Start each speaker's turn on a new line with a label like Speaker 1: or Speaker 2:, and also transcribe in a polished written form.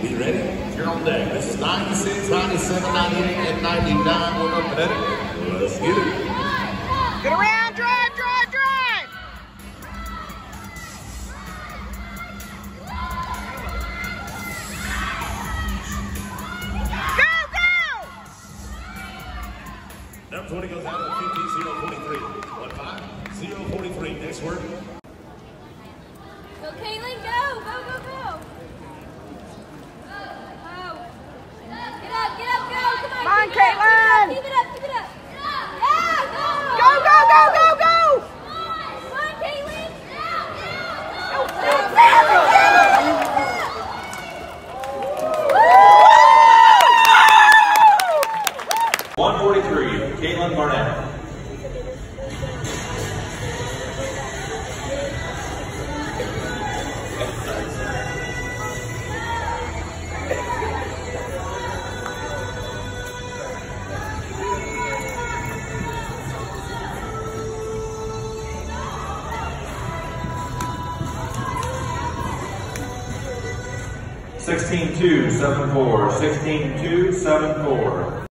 Speaker 1: You ready? You're on deck. This is 96, 97, 98, and 99. We're up at it. Let's get it.
Speaker 2: Get around, drive, drive, drive! Go, go!
Speaker 1: Number 20 goes out of 50, 043. 15, 043. Next word.
Speaker 3: Go, Caitlin, go! Go, go, go! Get up, go! Come on,
Speaker 2: Caitlin!
Speaker 3: Keep it up, keep it up! Yeah, go!
Speaker 2: Go, go, go, go, go!
Speaker 3: Come on, Caitlin!
Speaker 2: Go,
Speaker 4: 143, Caitlin Barnett. (16-2-7-4), 16-2-7-4.